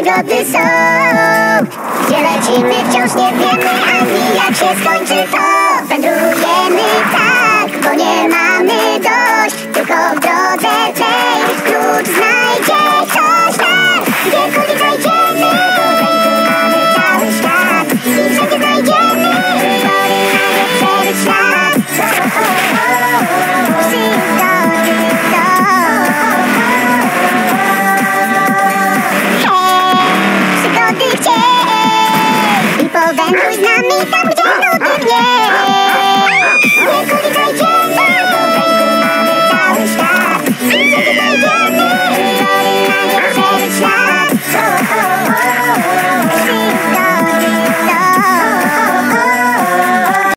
przygody są. Gdzie lecimy, wciąż nie wiemy ani jak się skończy to.